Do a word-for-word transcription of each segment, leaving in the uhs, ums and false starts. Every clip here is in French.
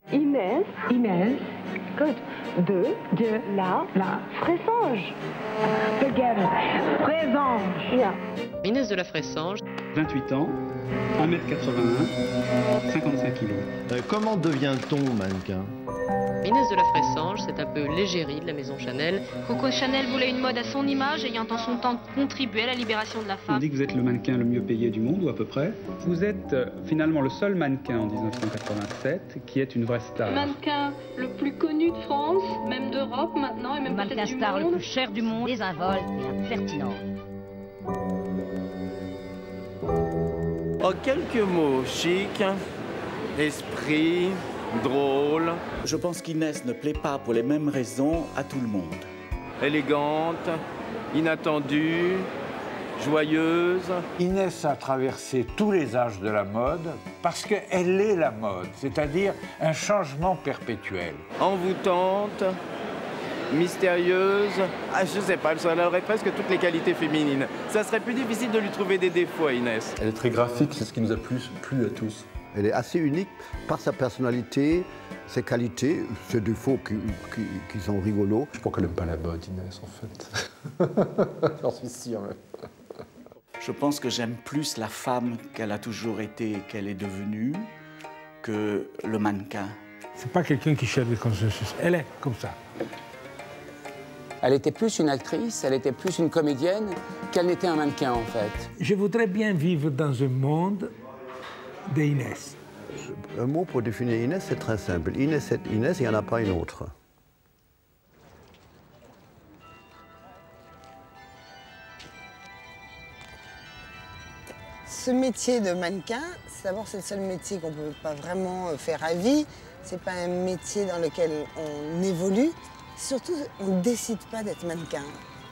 Inès. Inès. Good. De. De. La. La. Fressange. Together. Fressange. Yeah. Inès de la Fressange. vingt-huit ans, un mètre quatre-vingt-un, cinquante-cinq kilos. Euh, comment devient-on mannequin? Inès de la Fressange, c'est un peu l'égérie de la maison Chanel. Coco Chanel voulait une mode à son image, ayant en son temps contribué à la libération de la On femme. dit que vous êtes le mannequin le mieux payé du monde, ou à peu près. Vous êtes euh, finalement le seul mannequin en mille neuf cent quatre-vingt-sept qui est une vraie star. Le mannequin le plus connu de France, même d'Europe maintenant, et même le peut-être mannequin du star monde. le plus cher du monde, désinvolte et impertinent. En quelques mots, chic, esprit, drôle. Je pense qu'Inès ne plaît pas pour les mêmes raisons à tout le monde. Élégante, inattendue, joyeuse. Inès a traversé tous les âges de la mode parce qu'elle est la mode, c'est-à-dire un changement perpétuel. Envoûtante, mystérieuse. Ah, je sais pas, elle aurait presque toutes les qualités féminines. Ça serait plus difficile de lui trouver des défauts à Inès. Elle est très graphique, c'est ce qui nous a plu, plu à tous. Elle est assez unique par sa personnalité, ses qualités, ses défauts qui, qui, qui sont rigolos. Je crois qu'elle n'aime pas la mode, Inès, en fait. J'en suis sûr, même. Je pense que j'aime plus la femme qu'elle a toujours été et qu'elle est devenue que le mannequin. C'est pas quelqu'un qui cherche le consensus, elle est comme ça. Elle était plus une actrice, elle était plus une comédienne qu'elle n'était un mannequin, en fait. Je voudrais bien vivre dans un monde d'Inès. Un mot pour définir Inès, c'est très simple. Inès, c'est Inès, il n'y en a pas une autre. Ce métier de mannequin, d'abord c'est le seul métier qu'on ne peut pas vraiment faire à vie. C'est pas un métier dans lequel on évolue. Surtout, on ne décide pas d'être mannequin.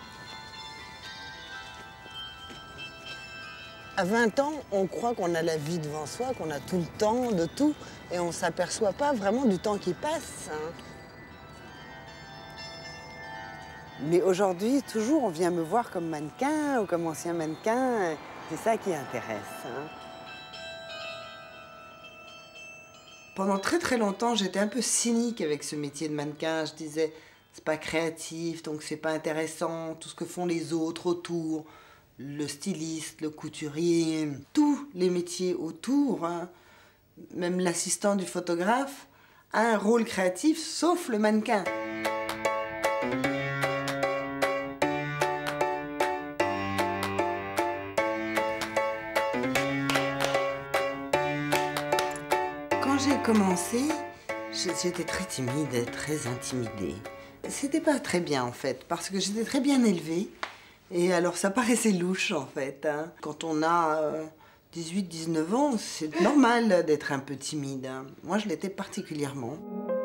À vingt ans, on croit qu'on a la vie devant soi, qu'on a tout le temps de tout, et on ne s'aperçoit pas vraiment du temps qui passe. Hein. Mais aujourd'hui, toujours, on vient me voir comme mannequin ou comme ancien mannequin. C'est ça qui intéresse. Hein. Pendant très très longtemps, j'étais un peu cynique avec ce métier de mannequin. Je disais, c'est pas créatif, donc c'est pas intéressant, tout ce que font les autres autour. Le styliste, le couturier, tous les métiers autour, hein, même l'assistant du photographe, a un rôle créatif, sauf le mannequin. Quand j'ai commencé, j'étais très timide, très intimidée. C'était pas très bien en fait, parce que j'étais très bien élevée. Et alors ça paraissait louche en fait. Hein. Quand on a euh, dix-huit dix-neuf ans, c'est normal d'être un peu timide. Hein. Moi je l'étais particulièrement.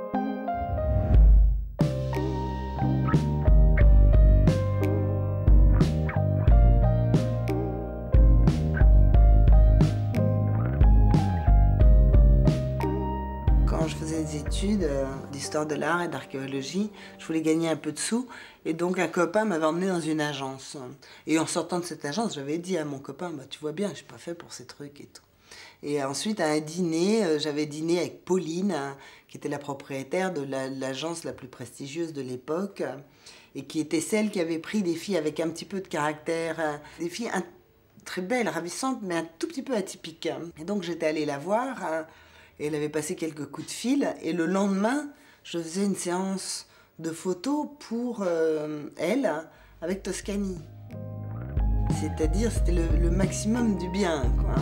Quand je faisais des études euh, d'histoire de l'art et d'archéologie, je voulais gagner un peu de sous. Et donc un copain m'avait emmené dans une agence. Et en sortant de cette agence, j'avais dit à mon copain, bah, tu vois bien, je suis pas fait pour ces trucs et tout. Et ensuite, à un dîner, euh, j'avais dîné avec Pauline, hein, qui était la propriétaire de l'agence la, la plus prestigieuse de l'époque, euh, et qui était celle qui avait pris des filles avec un petit peu de caractère, euh, des filles un, très belles, ravissantes, mais un tout petit peu atypiques. Et donc j'étais allée la voir, hein, et elle avait passé quelques coups de fil, et le lendemain, je faisais une séance de photos pour euh, elle, avec Toscani. C'est-à-dire, c'était le, le maximum du bien, quoi.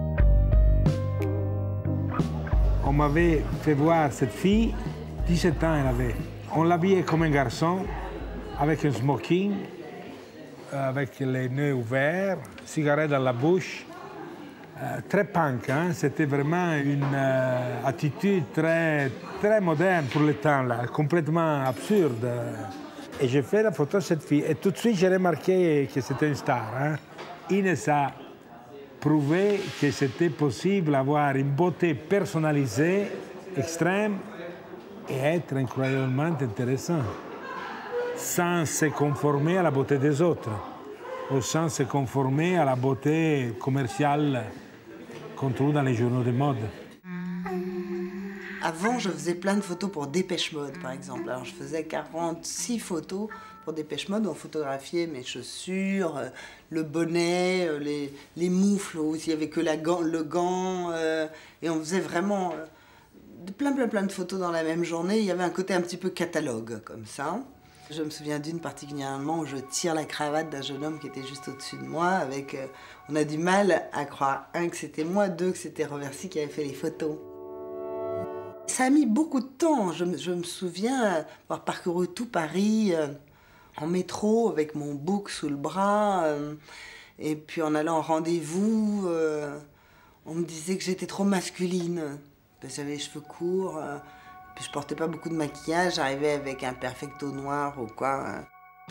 On m'avait fait voir cette fille, dix-sept ans elle avait. On l'habillait comme un garçon, avec un smoking, avec les nœuds ouverts, cigarette dans la bouche. Euh, très punk, hein? C'était vraiment une euh, attitude très, très moderne pour le temps, là, complètement absurde. Et j'ai fait la photo de cette fille, et tout de suite j'ai remarqué que c'était une star. Hein? Inès a prouvé que c'était possible d'avoir une beauté personnalisée, extrême, et être incroyablement intéressant, sans se conformer à la beauté des autres, ou sans se conformer à la beauté commerciale qu'on trouve dans les journaux de mode. Avant, je faisais plein de photos pour Dépêche Mode, par exemple. Alors, je faisais quarante-six photos pour Dépêche Mode, où on photographiait mes chaussures, euh, le bonnet, euh, les, les moufles, où il n'y avait que la gant, le gant. Euh, et on faisait vraiment euh, plein, plein, plein de photos dans la même journée. Il y avait un côté un petit peu catalogue, comme ça. Je me souviens d'une particulièrement où je tire la cravate d'un jeune homme qui était juste au-dessus de moi. Avec, euh, on a du mal à croire, un, que c'était moi, deux, que c'était Reversi qui avait fait les photos. Ça a mis beaucoup de temps. Je, je me souviens avoir parcouru tout Paris euh, en métro avec mon book sous le bras. Euh, et puis en allant en rendez-vous, euh, on me disait que j'étais trop masculine. J'avais les cheveux courts, euh, puis je portais pas beaucoup de maquillage. J'arrivais avec un perfecto noir ou quoi. Hein.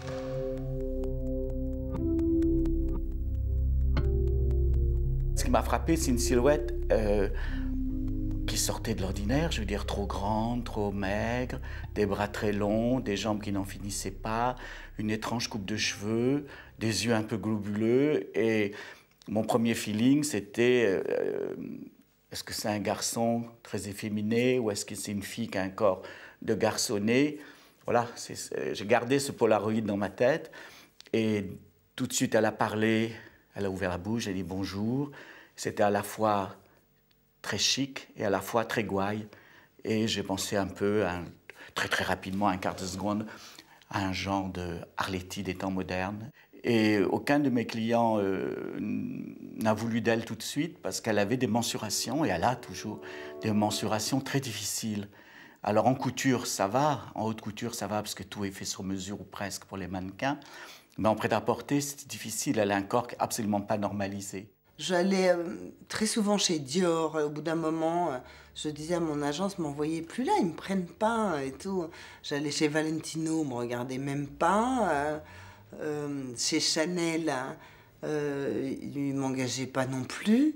Ce qui m'a frappé, c'est une silhouette euh, qui sortait de l'ordinaire, je veux dire trop grande, trop maigre, des bras très longs, des jambes qui n'en finissaient pas, une étrange coupe de cheveux, des yeux un peu globuleux. Et mon premier feeling, c'était euh, est-ce que c'est un garçon très efféminé ou est-ce que c'est une fille qui a un corps de garçonnet? Voilà, j'ai gardé ce Polaroid dans ma tête. Et tout de suite, elle a parlé, elle a ouvert la bouche, elle a dit bonjour. C'était à la fois très chic et à la fois très gouaille. Et j'ai pensé un peu, un, très très rapidement, un quart de seconde, à un genre de Arletty des temps modernes. Et aucun de mes clients euh, n'a voulu d'elle tout de suite parce qu'elle avait des mensurations, et elle a toujours des mensurations très difficiles. Alors en couture, ça va, en haute couture, ça va parce que tout est fait sur mesure ou presque pour les mannequins. Mais en prêt-à-porter, c'est difficile, elle a un corps absolument pas normalisé. J'allais euh, très souvent chez Dior. Au bout d'un moment, euh, je disais à mon agence, m'envoyez plus là, ils me prennent pas et tout. J'allais chez Valentino, me regardait même pas. Euh, euh, chez Chanel, euh, ils ne m'engageaient pas non plus.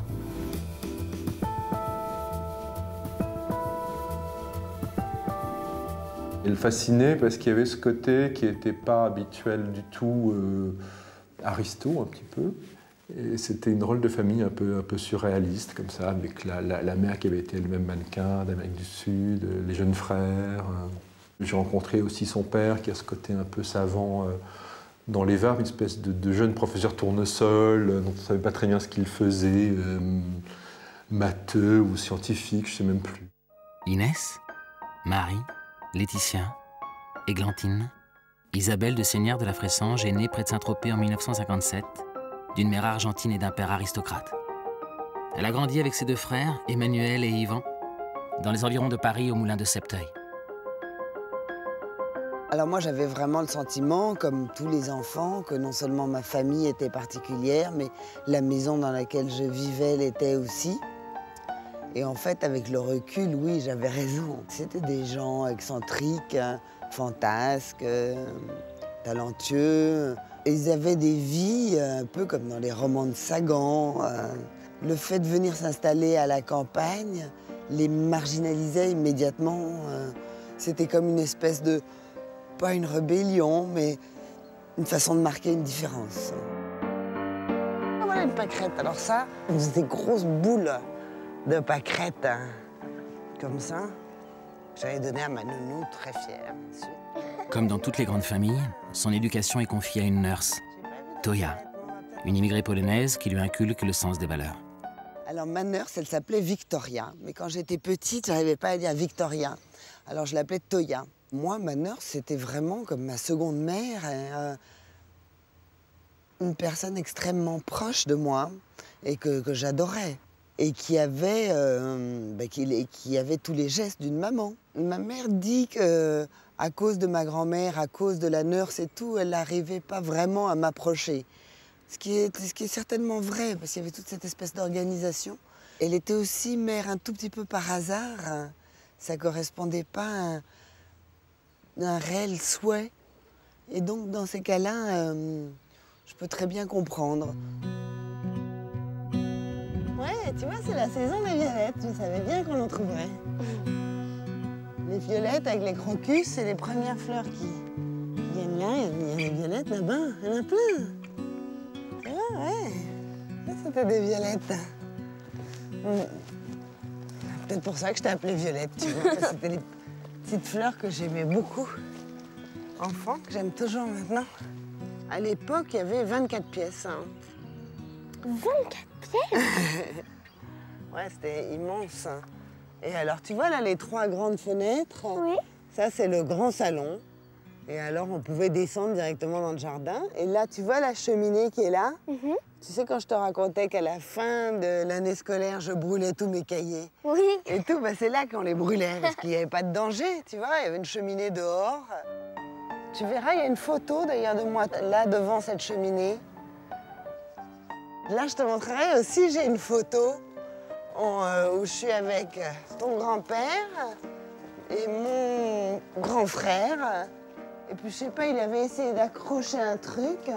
Elle fascinait parce qu'il y avait ce côté qui n'était pas habituel du tout, euh, aristo un petit peu. Et c'était une drôle de famille un peu, un peu surréaliste, comme ça, avec la, la, la mère qui avait été elle-même mannequin d'Amérique du Sud, les jeunes frères. J'ai rencontré aussi son père, qui a ce côté un peu savant euh, dans les Var, une espèce de, de jeune professeur tournesol, euh, dont on ne savait pas très bien ce qu'il faisait, euh, matheux ou scientifique, je ne sais même plus. Inès, Marie, Laetitia, Églantine, Isabelle de Seigneur de la Fressange est née près de Saint-Tropez en mille neuf cent cinquante-sept, d'une mère argentine et d'un père aristocrate. Elle a grandi avec ses deux frères, Emmanuel et Yvan, dans les environs de Paris, au moulin de Septeuil. Alors moi, j'avais vraiment le sentiment, comme tous les enfants, que non seulement ma famille était particulière, mais la maison dans laquelle je vivais l'était aussi. Et en fait, avec le recul, oui, j'avais raison. C'était des gens excentriques, fantasques, talentueux. Ils avaient des vies un peu comme dans les romans de Sagan. Le fait de venir s'installer à la campagne les marginalisait immédiatement. C'était comme une espèce de, pas une rébellion, mais une façon de marquer une différence. Ah, voilà une pâquerette. Alors ça, c'était des grosses boules de pâquerettes, hein, comme ça. J'avais donné à ma nounou, très fière. Comme dans toutes les grandes familles, son éducation est confiée à une nurse, Toya, une immigrée polonaise qui lui inculque le sens des valeurs. Alors ma nurse, elle s'appelait Victoria, mais quand j'étais petite, j'arrivais pas à dire Victoria. Alors je l'appelais Toya. Moi, ma nurse, c'était vraiment comme ma seconde mère, euh, une personne extrêmement proche de moi et que, que j'adorais. Et qui avait, euh, bah, qui, qui avait tous les gestes d'une maman. Ma mère dit que, à cause de ma grand-mère, à cause de la nurse et tout, elle n'arrivait pas vraiment à m'approcher. Ce qui est, ce qui est certainement vrai, parce qu'il y avait toute cette espèce d'organisation. Elle était aussi mère un tout petit peu par hasard. Ça ne correspondait pas à un, un réel souhait. Et donc, dans ces cas-là, euh, je peux très bien comprendre. Ouais, tu vois, c'est la saison des violettes. Je savais bien qu'on en trouverait. Les violettes avec les crocus, c'est les premières fleurs qui, qui viennent là. Il y a des violettes là-bas, il y en a plein. Tu vois, ouais. Ça, c'était des violettes. Mmh. peut-être pour ça que je t'ai appelée Violette, tu vois. C'était les petites fleurs que j'aimais beaucoup. Enfant, que j'aime toujours maintenant. À l'époque, il y avait vingt-quatre pièces. Hein. vingt-quatre pièces? Ouais, c'était immense. Et alors, tu vois là, les trois grandes fenêtres? Oui. Ça, c'est le grand salon. Et alors, on pouvait descendre directement dans le jardin. Et là, tu vois la cheminée qui est là? Mm-hmm. Tu sais, quand je te racontais qu'à la fin de l'année scolaire, je brûlais tous mes cahiers. Oui. Et tout, bah, c'est là qu'on les brûlait, parce qu'il n'y avait pas de danger, tu vois. Il y avait une cheminée dehors. Tu verras, il y a une photo, d'ailleurs, de moi, là, devant cette cheminée. Là, je te montrerai aussi, j'ai une photo en, euh, où je suis avec ton grand-père et mon grand frère. Et puis, je sais pas, il avait essayé d'accrocher un truc.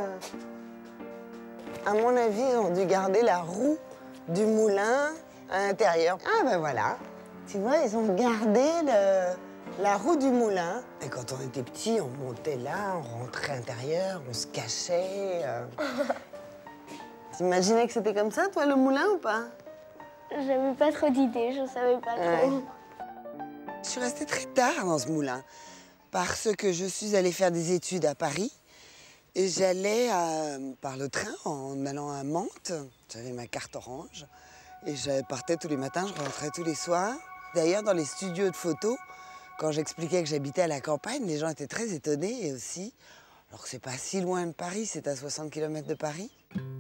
À mon avis, ils ont dû garder la roue du moulin à l'intérieur. Ah, ben voilà. Tu vois, ils ont gardé le, la roue du moulin. Et quand on était petits, on montait là, on rentrait à l'intérieur, on se cachait. Euh... T'imaginais que c'était comme ça, toi, le moulin, ou pas? J'avais pas trop d'idées, je savais pas trop. Ouais. Je suis restée très tard dans ce moulin parce que je suis allée faire des études à Paris et j'allais par le train en allant à Mantes. J'avais ma carte orange et je partais tous les matins, je rentrais tous les soirs. D'ailleurs, dans les studios de photos, quand j'expliquais que j'habitais à la campagne, les gens étaient très étonnés et aussi, alors que c'est pas si loin de Paris, c'est à soixante kilomètres de Paris.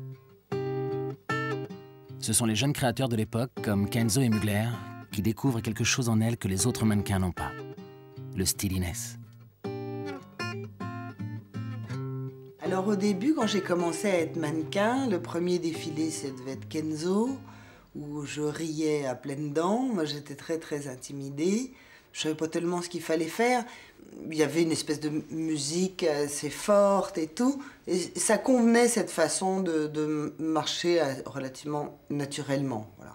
Ce sont les jeunes créateurs de l'époque, comme Kenzo et Mugler, qui découvrent quelque chose en elle que les autres mannequins n'ont pas. Le stylines. Alors au début, quand j'ai commencé à être mannequin, le premier défilé, ça devait être Kenzo, où je riais à pleines dents. Moi, j'étais très, très intimidée. Je savais pas tellement ce qu'il fallait faire. Il y avait une espèce de musique assez forte et tout. Et ça convenait, cette façon de, de marcher relativement naturellement. Voilà.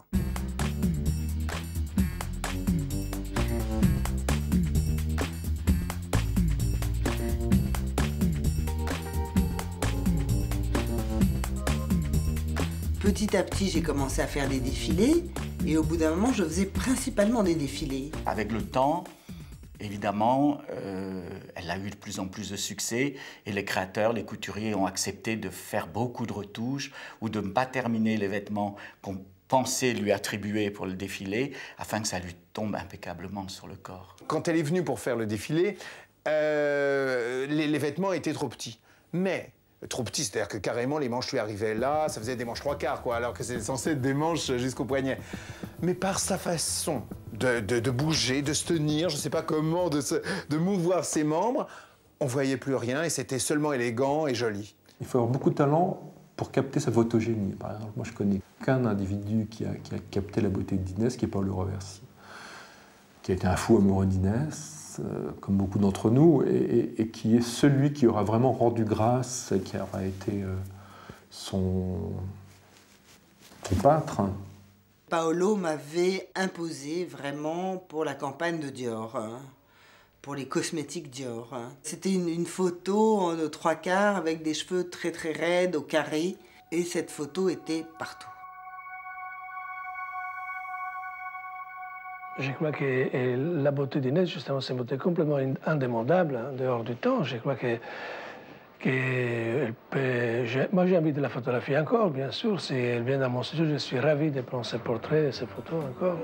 Petit à petit, j'ai commencé à faire des défilés. Et au bout d'un moment, je faisais principalement des défilés. Avec le temps, évidemment, euh, elle a eu de plus en plus de succès et les créateurs, les couturiers ont accepté de faire beaucoup de retouches ou de ne pas terminer les vêtements qu'on pensait lui attribuer pour le défilé afin que ça lui tombe impeccablement sur le corps. Quand elle est venue pour faire le défilé, euh, les, les vêtements étaient trop petits. Mais trop petits, c'est-à-dire que carrément les manches lui arrivaient là, ça faisait des manches trois quarts, quoi, alors que c'était censé être des manches jusqu'au poignet. Mais par sa façon de, de, de bouger, de se tenir, je ne sais pas comment, de, se, de mouvoir ses membres, on ne voyait plus rien et c'était seulement élégant et joli. Il faut avoir beaucoup de talent pour capter sa photogénie. Par exemple, moi je connais qu'un individu qui a, qui a capté la beauté d'Inès, qui est Paolo Roversi, qui a été un fou amoureux d'Inès, euh, comme beaucoup d'entre nous, et, et, et qui est celui qui aura vraiment rendu grâce, et qui aura été euh, son, son peintre. Paolo m'avait imposé vraiment pour la campagne de Dior, hein, pour les cosmétiques Dior. Hein. C'était une, une photo de trois quarts avec des cheveux très très raides au carré, et cette photo était partout. Je crois que la beauté d'Inès, justement, c'est une beauté complètement indémodable, hein, dehors du temps. Je crois que, que elle peut... je, moi, j'ai envie de la photographier encore, bien sûr. Si elle vient dans mon studio, je suis ravi de prendre ses portraits et ses photos encore.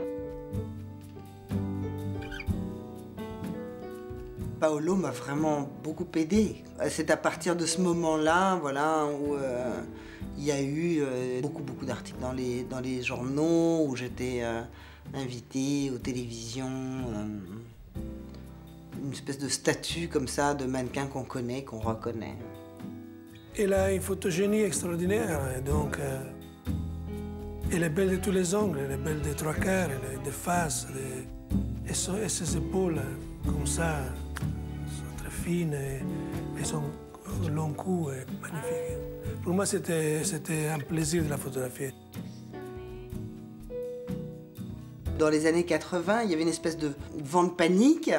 Paolo m'a vraiment beaucoup aidé. C'est à partir de ce moment-là, voilà, où euh, il y a eu euh, beaucoup, beaucoup d'articles dans les, dans les journaux, où j'étais euh, invitée aux télévisions, euh, une espèce de statut comme ça de mannequin qu'on connaît, qu'on reconnaît. Elle a une photogénie extraordinaire, et donc euh, elle est belle de tous les angles, elle est belle des trois quarts, elle est de face, et, so, et ses épaules comme ça, sont très fines, et, et son long cou est magnifique. Pour moi, c'était un plaisir de la photographier. Dans les années quatre-vingt, il y avait une espèce de vent de panique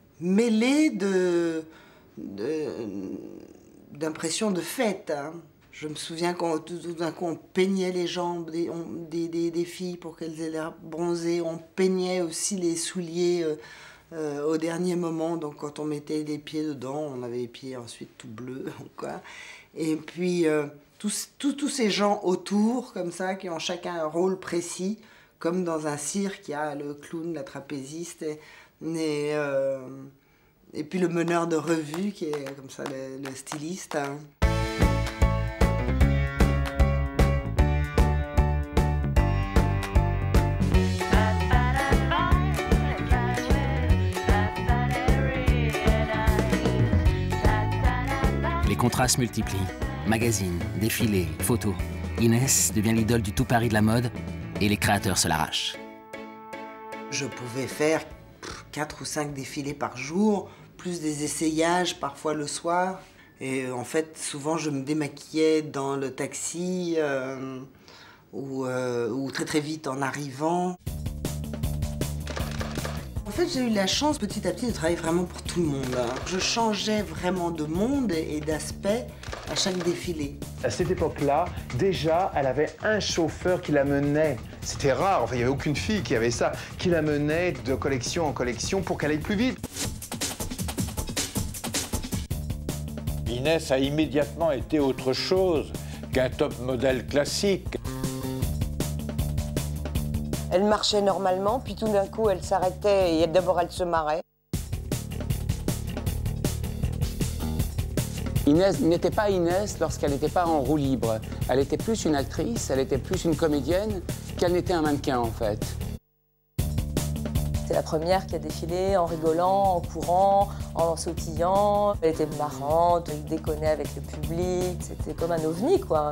mêlé de, de, d'impression de fête. Hein. Je me souviens quand tout, tout d'un coup on peignait les jambes des, on, des, des, des filles pour qu'elles aient l'air bronzées. On peignait aussi les souliers euh, euh, au dernier moment. Donc quand on mettait les pieds dedans, on avait les pieds ensuite tout bleus. Quoi. Et puis euh, tous, tous, tous ces gens autour comme ça qui ont chacun un rôle précis, comme dans un cirque, il y a le clown, la trapéziste et, et, euh, et puis le meneur de revue qui est comme ça le, le styliste. Hein. Les contrastes multiplient. Magazines, défilés, photos. Inès devient l'idole du tout Paris de la mode et les créateurs se l'arrachent. Je pouvais faire quatre ou cinq défilés par jour, plus des essayages parfois le soir. Et en fait, souvent je me démaquillais dans le taxi euh, ou, euh, ou très très vite en arrivant. En fait, j'ai eu la chance petit à petit de travailler vraiment pour tout le monde. Je changeais vraiment de monde et d'aspect à chaque défilé. À cette époque-là, déjà, elle avait un chauffeur qui la menait. C'était rare, enfin, il n'y avait aucune fille qui avait ça, qui la menait de collection en collection pour qu'elle aille plus vite. Inès a immédiatement été autre chose qu'un top modèle classique. Elle marchait normalement, puis tout d'un coup, elle s'arrêtait et d'abord, elle se marrait. Inès n'était pas Inès lorsqu'elle n'était pas en roue libre. Elle était plus une actrice, elle était plus une comédienne qu'elle n'était un mannequin, en fait. C'est la première qui a défilé en rigolant, en courant, en sautillant. Elle était marrante, elle déconnait avec le public. C'était comme un ovni, quoi.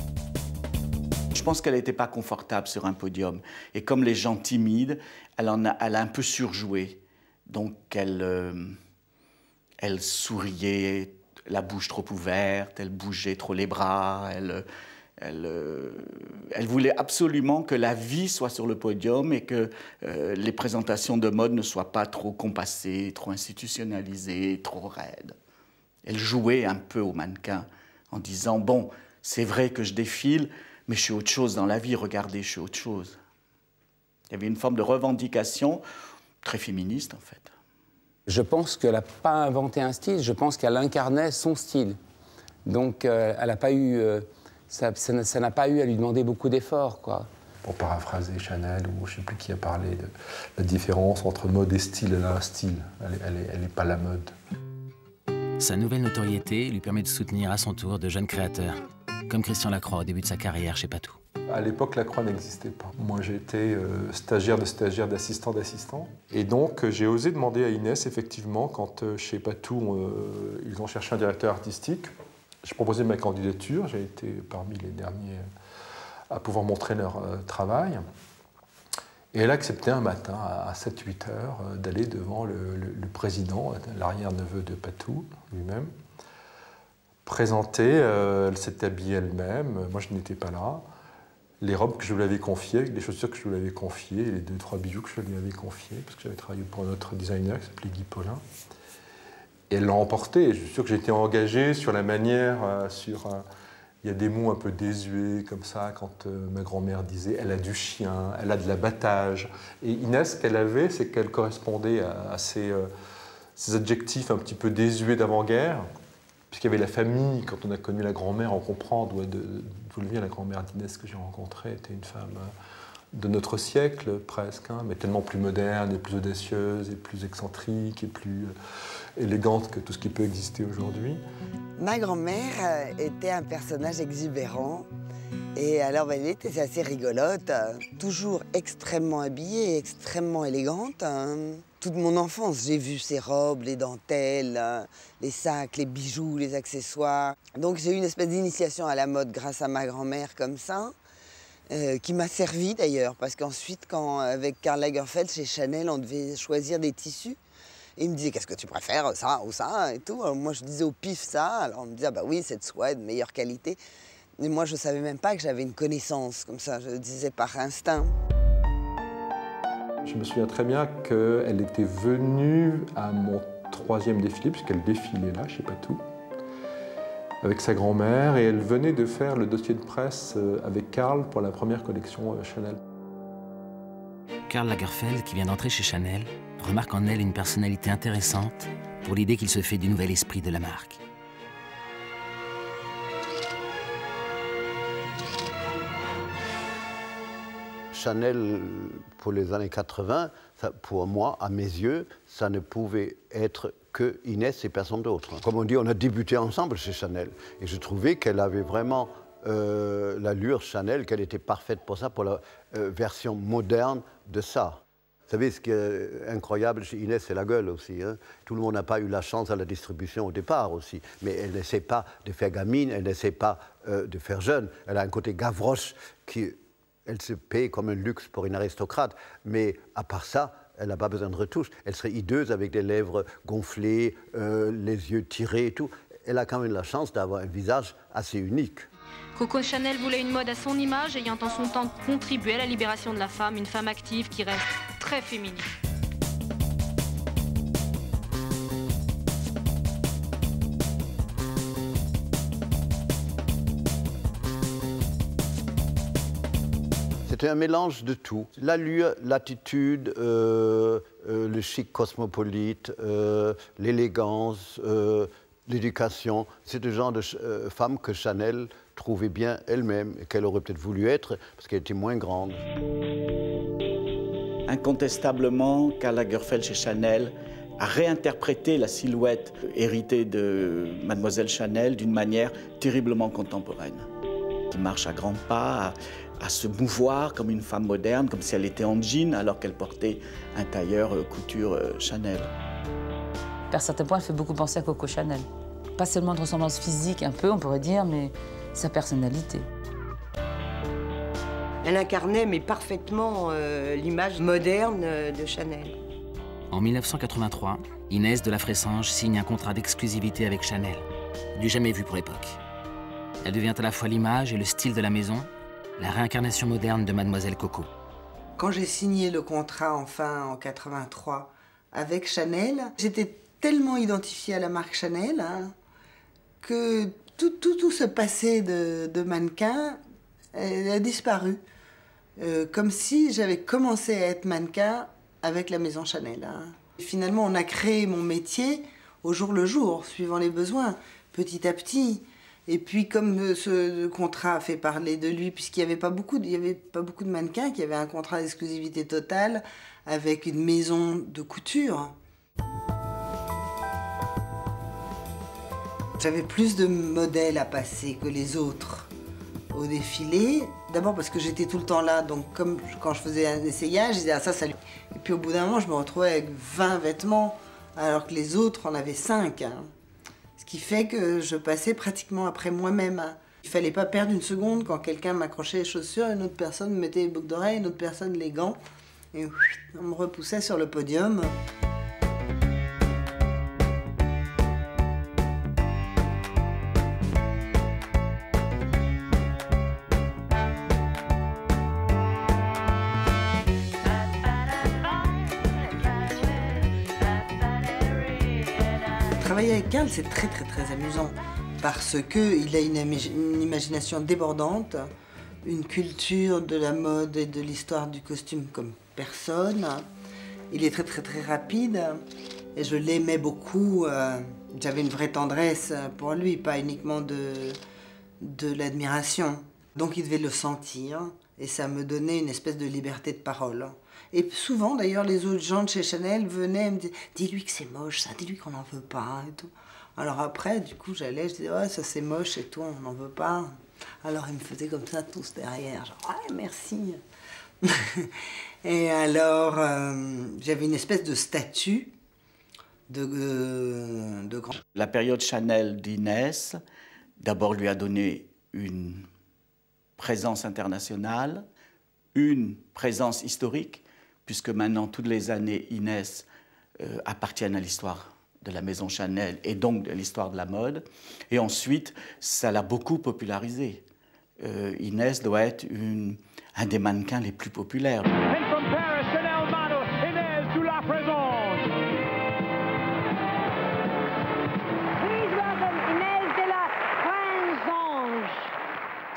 Je pense qu'elle n'était pas confortable sur un podium. Et comme les gens timides, elle, en a, elle a un peu surjoué. Donc elle, euh, elle souriait, la bouche trop ouverte, elle bougeait trop les bras, elle, elle, euh, elle voulait absolument que la vie soit sur le podium et que euh, les présentations de mode ne soient pas trop compassées, trop institutionnalisées, trop raides. Elle jouait un peu au mannequin en disant « Bon, c'est vrai que je défile, mais je suis autre chose dans la vie, regardez, je suis autre chose. » Il y avait une forme de revendication très féministe, en fait. Je pense qu'elle n'a pas inventé un style, je pense qu'elle incarnait son style. Donc, euh, elle n'a pas eu... Euh, ça, ça n'a pas eu à lui demander beaucoup d'efforts, quoi. Pour paraphraser Chanel, ou je ne sais plus qui a parlé de la différence entre mode et style. Elle a un style, elle n'est pas la mode. Sa nouvelle notoriété lui permet de soutenir à son tour de jeunes créateurs, comme Christian Lacroix au début de sa carrière chez Patou. À l'époque, Lacroix n'existait pas. Moi, j'étais euh, stagiaire de stagiaire, d'assistant d'assistant. Et donc, euh, j'ai osé demander à Inès, effectivement, quand euh, chez Patou, euh, ils ont cherché un directeur artistique. J'ai proposé ma candidature. J'ai été parmi les derniers à pouvoir montrer leur euh, travail. Et elle a accepté un matin, à sept huit heures, euh, d'aller devant le, le, le président, l'arrière-neveu de Patou lui-même, présenter. Euh, elle s'est habillée elle-même. Moi, je n'étais pas là. Les robes que je lui avais confiées, les chaussures que je lui avais confiées, les deux, trois bijoux que je lui avais confiés, parce que j'avais travaillé pour un autre designer qui s'appelait Guy Paulin. Et elle l'a emporté. Je suis sûr que j'étais engagé sur la manière, euh, sur... Euh, il y a des mots un peu désuets, comme ça, quand euh, ma grand-mère disait « elle a du chien, elle a de l'abattage ». Et Inès, ce qu'elle avait, c'est qu'elle correspondait à, à ces, euh, ces adjectifs un petit peu désuets d'avant-guerre, puisqu'il y avait la famille. Quand on a connu la grand-mère, on comprend d'où vient la grand-mère d'Inès que j'ai rencontrée. Elle était une femme de notre siècle, presque, hein, mais tellement plus moderne, et plus audacieuse, et plus excentrique, et plus euh, élégante que tout ce qui peut exister aujourd'hui. Ma grand-mère était un personnage exubérant. Et alors, elle était assez rigolote, toujours extrêmement habillée, extrêmement élégante. Toute mon enfance, j'ai vu ses robes, les dentelles, les sacs, les bijoux, les accessoires. Donc j'ai eu une espèce d'initiation à la mode grâce à ma grand-mère comme ça, euh, qui m'a servi d'ailleurs, parce qu'ensuite, quand avec Karl Lagerfeld chez Chanel, on devait choisir des tissus, et il me disait, qu'est-ce que tu préfères, ça ou ça, et tout. Alors, moi, je disais au pif ça, alors on me disait, ah, bah oui, cette soie est de meilleure qualité. Et moi, je ne savais même pas que j'avais une connaissance, comme ça, je le disais par instinct. Je me souviens très bien qu'elle était venue à mon troisième défilé, puisqu'elle défilait là, chez Patou. avec sa grand-mère et elle venait de faire le dossier de presse avec Karl pour la première collection Chanel. Karl Lagerfeld, qui vient d'entrer chez Chanel, remarque en elle une personnalité intéressante pour l'idée qu'il se fait du nouvel esprit de la marque. Chanel, pour les années quatre-vingt, ça, pour moi, à mes yeux, ça ne pouvait être que Inès et personne d'autre. Comme on dit, on a débuté ensemble chez Chanel. Et je trouvais qu'elle avait vraiment euh, l'allure Chanel, qu'elle était parfaite pour ça, pour la euh, version moderne de ça. Vous savez, ce qui est incroyable chez Inès, c'est la gueule aussi. Hein. Tout le monde n'a pas eu la chance à la distribution au départ aussi. Mais elle n'essaie pas de faire gamine, elle n'essaie pas euh, de faire jeune. Elle a un côté Gavroche qui... Elle se paye comme un luxe pour une aristocrate, mais à part ça, elle n'a pas besoin de retouches. Elle serait hideuse avec des lèvres gonflées, euh, les yeux tirés et tout. Elle a quand même la chance d'avoir un visage assez unique. Coco Chanel voulait une mode à son image, ayant en son temps contribué à la libération de la femme, une femme active qui reste très féminine. C'était un mélange de tout. L'allure, l'attitude, euh, euh, le chic cosmopolite, euh, l'élégance, euh, l'éducation. C'est le genre de euh, femme que Chanel trouvait bien elle-même et qu'elle aurait peut-être voulu être parce qu'elle était moins grande. Incontestablement, Karl Lagerfeld chez Chanel a réinterprété la silhouette héritée de Mademoiselle Chanel d'une manière terriblement contemporaine. Qui marche à grands pas, à, à se mouvoir comme une femme moderne, comme si elle était en jean alors qu'elle portait un tailleur euh, couture euh, Chanel. Par certains points, elle fait beaucoup penser à Coco Chanel. Pas seulement de ressemblance physique, un peu, on pourrait dire, mais sa personnalité. Elle incarnait, mais parfaitement, euh, l'image moderne de Chanel. En mille neuf cent quatre-vingt-trois, Inès de la Fressange signe un contrat d'exclusivité avec Chanel, du jamais vu pour l'époque. Elle devient à la fois l'image et le style de la maison, la réincarnation moderne de Mademoiselle Coco. Quand j'ai signé le contrat, enfin, en quatre-vingt-trois, avec Chanel, j'étais tellement identifiée à la marque Chanel hein, que tout, tout, tout ce passé de, de mannequin elle a disparu. Euh, comme si j'avais commencé à être mannequin avec la maison Chanel. Hein. Finalement, on a créé mon métier au jour le jour, suivant les besoins, petit à petit. Et puis, comme ce contrat a fait parler de lui, puisqu'il n'y avait pas beaucoup de, il y avait pas beaucoup de mannequins qui avaient un contrat d'exclusivité totale avec une maison de couture. J'avais plus de modèles à passer que les autres au défilé. D'abord parce que j'étais tout le temps là, donc comme quand je faisais un essayage, je disais ah ça, ça lui... Et puis au bout d'un moment, je me retrouvais avec vingt vêtements, alors que les autres en avaient cinq. Hein. Ce qui fait que je passais pratiquement après moi-même. Hein. Il fallait pas perdre une seconde quand quelqu'un m'accrochait les chaussures, une autre personne me mettait les boucles d'oreilles, une autre personne les gants. Et on me repoussait sur le podium. Travailler avec Karl, c'est très très très amusant parce qu'il a une, une imagination débordante, une culture de la mode et de l'histoire du costume comme personne. Il est très très très rapide et je l'aimais beaucoup. J'avais une vraie tendresse pour lui, pas uniquement de, de l'admiration. Donc il devait le sentir et ça me donnait une espèce de liberté de parole. Et souvent, d'ailleurs, les autres gens de chez Chanel venaient me dire « Dis-lui que c'est moche, ça, dis-lui qu'on n'en veut pas. » et tout. Alors après, du coup, j'allais, je disais « Ouais, ça c'est moche et tout, on n'en veut pas. » Alors ils me faisaient comme ça, tous derrière, genre « Ouais, merci. » Et alors, euh, j'avais une espèce de statut de, euh, de grand... La période Chanel d'Inès, d'abord lui a donné une présence internationale, une présence historique, puisque maintenant, toutes les années, Inès euh, appartiennent à l'histoire de la maison Chanel et donc de l'histoire de la mode. Et ensuite, ça l'a beaucoup popularisé. Euh, Inès doit être une, un des mannequins les plus populaires.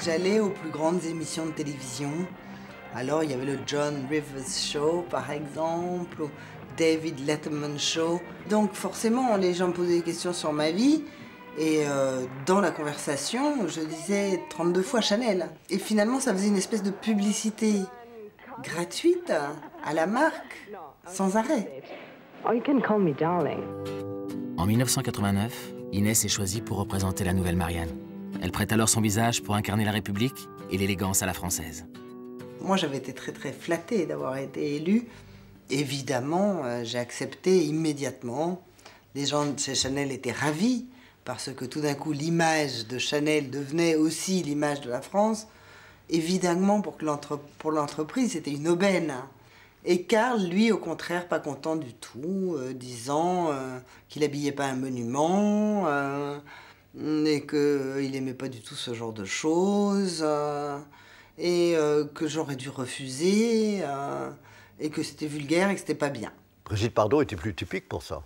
J'allais aux plus grandes émissions de télévision. Alors, il y avait le John Rivers Show, par exemple, ou David Letterman Show. Donc, forcément, les gens me posaient des questions sur ma vie. Et euh, dans la conversation, je disais trente-deux fois Chanel. Et finalement, ça faisait une espèce de publicité gratuite à la marque, sans arrêt. Oh, you can call me darling. En mille neuf cent quatre-vingt-neuf, Inès est choisie pour représenter la nouvelle Marianne. Elle prête alors son visage pour incarner la République et l'élégance à la française. Moi, j'avais été très très flattée d'avoir été élue. Évidemment, euh, j'ai accepté immédiatement. Les gens de chez Chanel étaient ravis parce que tout d'un coup, l'image de Chanel devenait aussi l'image de la France. Évidemment, pour que l'entre- pour l'entreprise, c'était une aubaine. Et Karl, lui, au contraire, pas content du tout, euh, disant euh, qu'il n'habillait pas un monument, euh, et qu'il n'aimait pas du tout ce genre de choses, euh, et euh, que j'aurais dû refuser, euh, et que c'était vulgaire et que c'était pas bien. Brigitte Bardot était plus typique pour ça.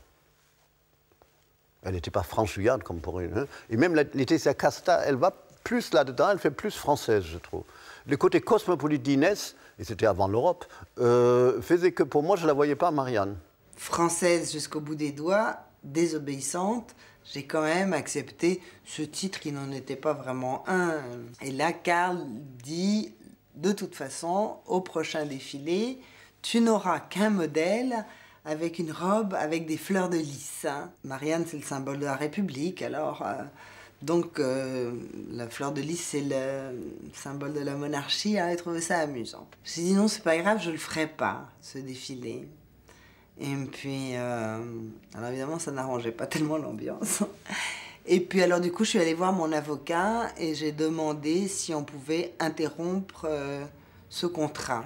Elle n'était pas franchouillarde comme pour une. Hein. Et même la Laetitia Casta, elle va plus là-dedans, elle fait plus française, je trouve. Le côté cosmopolite d'Inès, et c'était avant l'Europe, euh, faisait que pour moi, je ne la voyais pas Marianne. Française jusqu'au bout des doigts, désobéissante, j'ai quand même accepté ce titre qui n'en était pas vraiment un. Et là, Karl dit, de toute façon, au prochain défilé, tu n'auras qu'un modèle avec une robe avec des fleurs de lys. Hein. Marianne, c'est le symbole de la République, alors... Euh, donc, euh, la fleur de lys, c'est le symbole de la monarchie. Elle a trouvé ça amusant. J'ai dit non, c'est pas grave, je le ferai pas, ce défilé. Et puis, euh, alors évidemment, ça n'arrangeait pas tellement l'ambiance. Et puis, alors du coup, je suis allée voir mon avocat et j'ai demandé si on pouvait interrompre euh, ce contrat.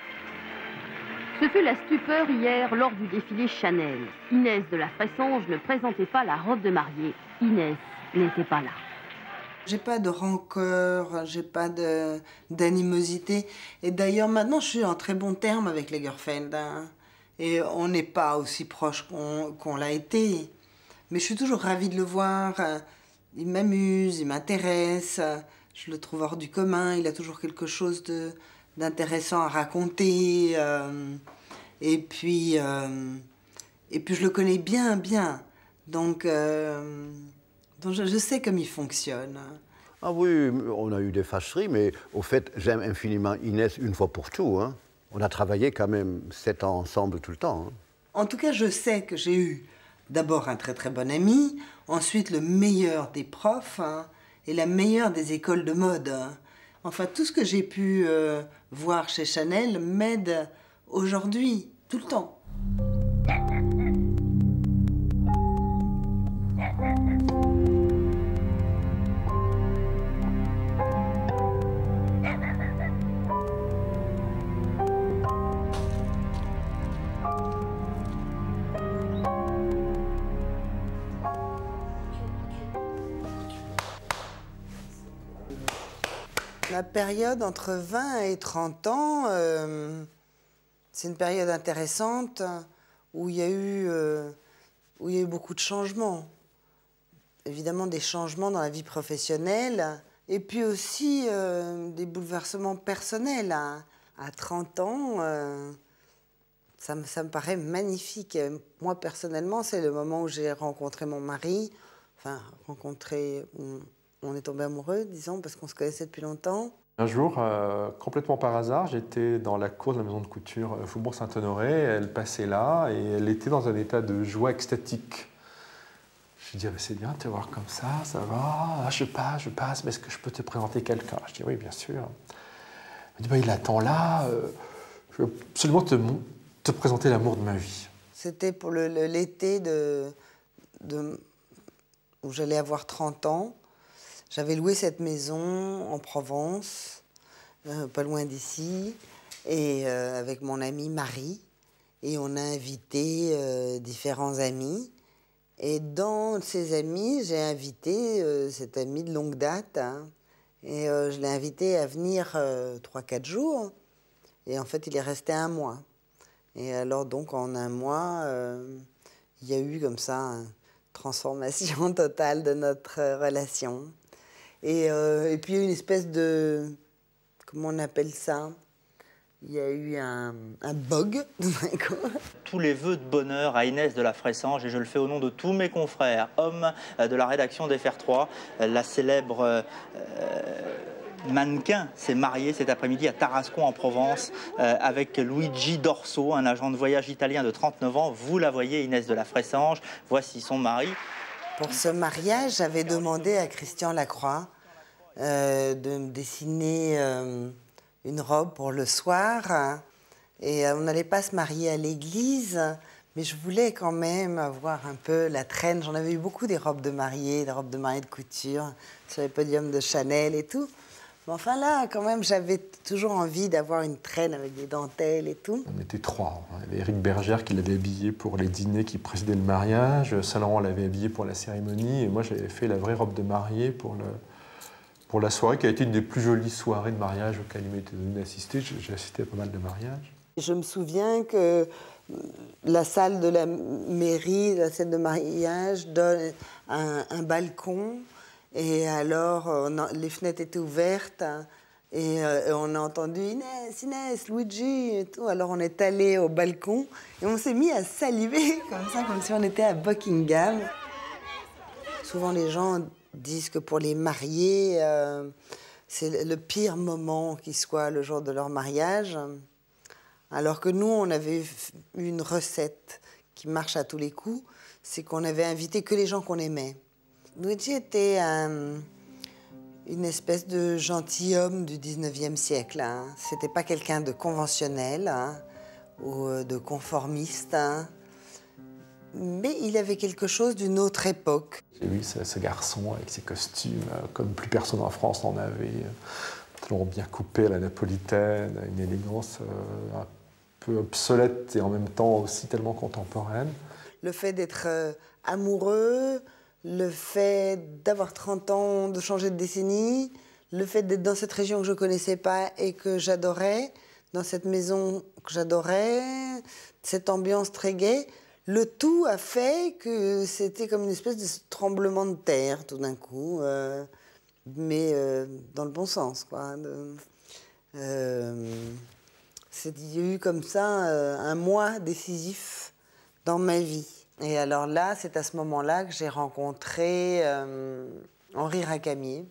Ce fut la stupeur hier lors du défilé Chanel. Inès de la Fressange ne présentait pas la robe de mariée. Inès n'était pas là. J'ai pas de rancœur, j'ai pas de d'animosité. Et d'ailleurs, maintenant, je suis en très bon terme avec Lagerfeld. Hein. Et on n'est pas aussi proche qu'on qu'on l'a été. Mais je suis toujours ravie de le voir. Il m'amuse, il m'intéresse. Je le trouve hors du commun. Il a toujours quelque chose de d'intéressant à raconter. Euh, et puis, euh, et puis, je le connais bien, bien. Donc... Euh, Donc je, je sais comme il fonctionne. Ah oui, on a eu des fâcheries, mais au fait, j'aime infiniment Inès une fois pour tout. Hein. On a travaillé quand même sept ans ensemble tout le temps. Hein. En tout cas, je sais que j'ai eu d'abord un très très bon ami, ensuite le meilleur des profs hein, et la meilleure des écoles de mode. Hein. Enfin, tout ce que j'ai pu euh, voir chez Chanel m'aide aujourd'hui, tout le temps. La période entre vingt et trente ans, euh, c'est une période intéressante où il y a eu, euh, où il y a eu beaucoup de changements. Évidemment, des changements dans la vie professionnelle et puis aussi euh, des bouleversements personnels. À, à trente ans, euh, ça, me, ça me paraît magnifique. Moi, personnellement, c'est le moment où j'ai rencontré mon mari, enfin, rencontré... On, On est tombé amoureux, disons, parce qu'on se connaissait depuis longtemps. Un jour, euh, complètement par hasard, j'étais dans la cour de la maison de couture Faubourg Saint-Honoré. Elle passait là et elle était dans un état de joie extatique. Je lui dis, ah, c'est bien de te voir comme ça, ça va. Ah, je passe, je passe, mais est-ce que je peux te présenter quelqu'un? Je dis, oui, bien sûr. Elle me dit, bah, il attend là. Euh, je veux absolument te, te présenter l'amour de ma vie. C'était pour l'été de, de, où j'allais avoir trente ans. J'avais loué cette maison en Provence, euh, pas loin d'ici, et euh, avec mon amie Marie. Et on a invité euh, différents amis. Et dans ces amis, j'ai invité euh, cet ami de longue date. Hein, et euh, je l'ai invité à venir trois quatre jours. Et en fait, il est resté un mois. Et alors, donc, en un mois, euh, il y a eu comme ça une transformation totale de notre relation. Et, euh, et puis il y a eu une espèce de... Comment on appelle ça? Il y a eu un, un bug. Tous les vœux de bonheur à Inès de la Fressange, et je le fais au nom de tous mes confrères, hommes de la rédaction des F R trois. La célèbre euh, mannequin s'est mariée cet après-midi à Tarascon en Provence euh, avec Luigi Dorso, un agent de voyage italien de trente-neuf ans. Vous la voyez, Inès de la Fressange. Voici son mari. Pour ce mariage, j'avais demandé à Christian Lacroix euh, de me dessiner euh, une robe pour le soir. Et euh, on n'allait pas se marier à l'église, mais je voulais quand même avoir un peu la traîne. J'en avais eu beaucoup des robes de mariée, des robes de mariée de couture, sur les podiums de Chanel et tout. Mais enfin là, quand même, j'avais toujours envie d'avoir une traîne avec des dentelles et tout. On était trois. Il y avait Éric Bergère qui l'avait habillée pour les dîners qui précédaient le mariage. Saint-Laurent l'avait habillée pour la cérémonie. Et moi, j'avais fait la vraie robe de mariée pour, le, pour la soirée, qui a été une des plus jolies soirées de mariage auxquelles il m'était donné d'assister. J'ai assisté à pas mal de mariages. Je me souviens que la salle de la mairie, la salle de mariage, donne un, un balcon. Et alors, on a, les fenêtres étaient ouvertes. Et, euh, et on a entendu Inès, Inès, Luigi et tout. Alors on est allé au balcon et on s'est mis à saliver comme ça, comme si on était à Buckingham. Souvent les gens disent que pour les mariés, euh, c'est le pire moment qui soit le jour de leur mariage. Alors que nous, on avait eu une recette qui marche à tous les coups, c'est qu'on avait invité que les gens qu'on aimait. Luigi était un, une espèce de gentilhomme du dix-neuvième siècle. Hein. C'était pas quelqu'un de conventionnel hein, ou de conformiste, hein. Mais il avait quelque chose d'une autre époque. J'ai vu ce, ce garçon avec ses costumes, euh, comme plus personne en France n'en avait, euh, toujours bien coupé à la napolitaine, une élégance euh, un peu obsolète et en même temps aussi tellement contemporaine. Le fait d'être euh, amoureux, le fait d'avoir trente ans, de changer de décennie, le fait d'être dans cette région que je ne connaissais pas et que j'adorais, dans cette maison que j'adorais, cette ambiance très gaie, le tout a fait que c'était comme une espèce de tremblement de terre tout d'un coup, euh, mais euh, dans le bon sens, quoi. De, euh, il y a eu comme ça euh, un mois décisif dans ma vie. Et alors là, c'est à ce moment-là que j'ai rencontré euh, Henri Racamier,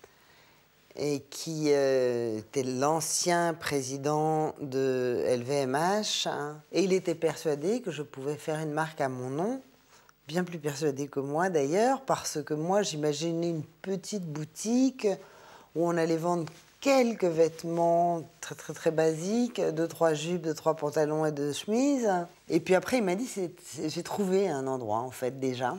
et qui euh, était l'ancien président de L V M H. Hein, et il était persuadé que je pouvais faire une marque à mon nom, bien plus persuadé que moi d'ailleurs, parce que moi, j'imaginais une petite boutique où on allait vendre quelques vêtements très, très, très basiques, deux, trois jupes, deux, trois pantalons et deux chemises. Et puis après, il m'a dit, j'ai trouvé un endroit, en fait, déjà,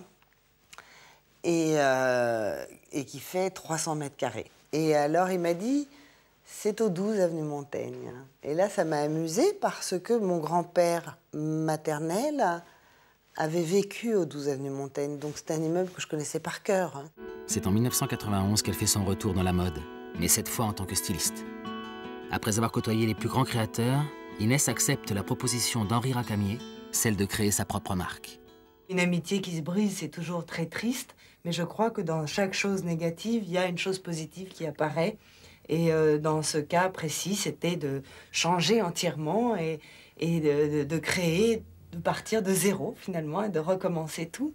et, euh, et qui fait trois cents mètres carrés. Et alors, il m'a dit, c'est au douze avenue Montaigne. Et là, ça m'a amusée parce que mon grand-père maternel avait vécu au douze avenue Montaigne. Donc, c'est un immeuble que je connaissais par cœur. C'est en mille neuf cent quatre-vingt-onze qu'elle fait son retour dans la mode, mais cette fois en tant que styliste. Après avoir côtoyé les plus grands créateurs, Inès accepte la proposition d'Henri Racamier, celle de créer sa propre marque. Une amitié qui se brise, c'est toujours très triste, mais je crois que dans chaque chose négative, il y a une chose positive qui apparaît. Et euh, dans ce cas précis, c'était de changer entièrement et, et de, de, de créer, de partir de zéro finalement et de recommencer tout.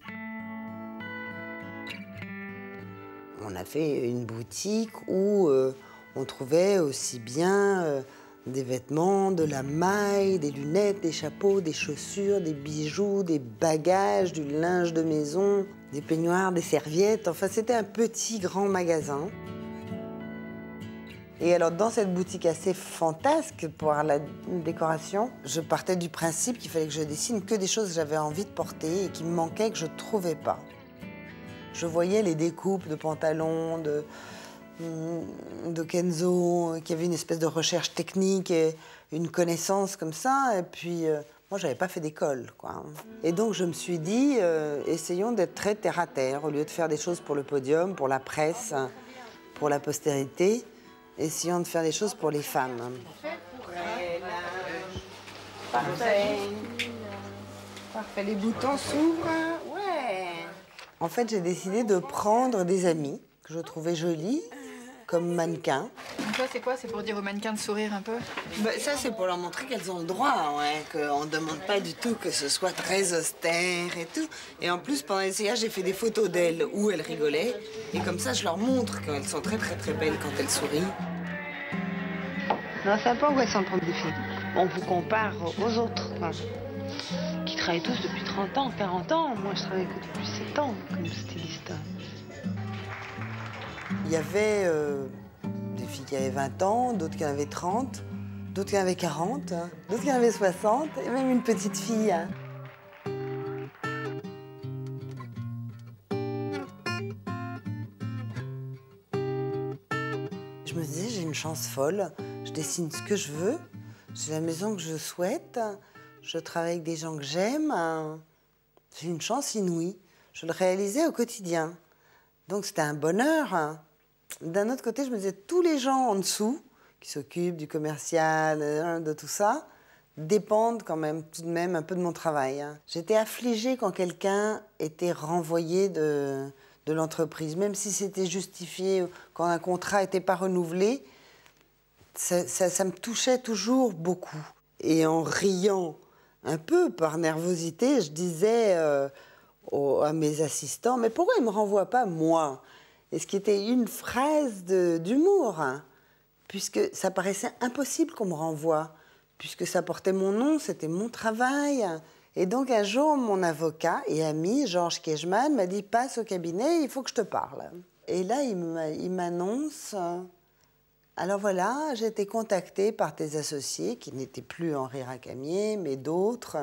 On a fait une boutique où euh, on trouvait aussi bien euh, des vêtements, de la maille, des lunettes, des chapeaux, des chaussures, des bijoux, des bagages, du linge de maison, des peignoirs, des serviettes. Enfin, c'était un petit, grand magasin. Et alors, dans cette boutique assez fantasque pour la décoration, je partais du principe qu'il fallait que je dessine que des choses que j'avais envie de porter et qui me manquaient, que je ne trouvais pas. Je voyais les découpes de pantalons, de, de Kenzo, qui avait une espèce de recherche technique et une connaissance comme ça. Et puis, euh, moi, je n'avais pas fait d'école, quoi. Et donc, je me suis dit, euh, essayons d'être très terre-à-terre. Au lieu de faire des choses pour le podium, pour la presse, pour la postérité, essayons de faire des choses pour les femmes. Parfait. Parfait. Les boutons s'ouvrent. Ouais. En fait, j'ai décidé de prendre des amis que je trouvais jolie, comme mannequin. Donc là, c'est quoi? C'est pour dire aux mannequins de sourire un peu? Bah, ça, c'est pour leur montrer qu'elles ont le droit, ouais, qu'on ne demande pas du tout que ce soit très austère et tout. Et en plus, pendant l'essayage, j'ai fait des photos d'elles où elles rigolaient. Et comme ça, je leur montre qu'elles sont très, très, très belles quand elles sourient. Non, c'est un peu angoissant pour des filles. On vous compare aux autres, quoi, qui travaillent tous depuis trente ans, quarante ans. Moi, je travaille que depuis sept ans comme styliste. Il y avait euh, des filles qui avaient vingt ans, d'autres qui en avaient trente, d'autres qui en avaient quarante, hein, d'autres qui en avaient soixante, et même une petite fille. Hein. Je me disais, j'ai une chance folle, je dessine ce que je veux, j'ai la maison que je souhaite, je travaille avec des gens que j'aime, hein. J'ai une chance inouïe. Je le réalisais au quotidien. Donc c'était un bonheur. Hein. D'un autre côté, je me disais, tous les gens en dessous, qui s'occupent du commercial, de tout ça, dépendent quand même tout de même un peu de mon travail. Hein. J'étais affligée quand quelqu'un était renvoyé de, de l'entreprise, même si c'était justifié, quand un contrat n'était pas renouvelé, ça, ça, ça me touchait toujours beaucoup. Et en riant un peu par nervosité, je disais euh, aux, à mes assistants, mais pourquoi ils ne me renvoient pas moi? Et ce qui était une phrase d'humour, hein, puisque ça paraissait impossible qu'on me renvoie, puisque ça portait mon nom, c'était mon travail. Et donc un jour, mon avocat et ami, Georges Kejman, m'a dit « Passe au cabinet, il faut que je te parle ». Et là, il m'annonce... Alors voilà, j'ai été contactée par tes associés, qui n'étaient plus Henri Racamier, mais d'autres.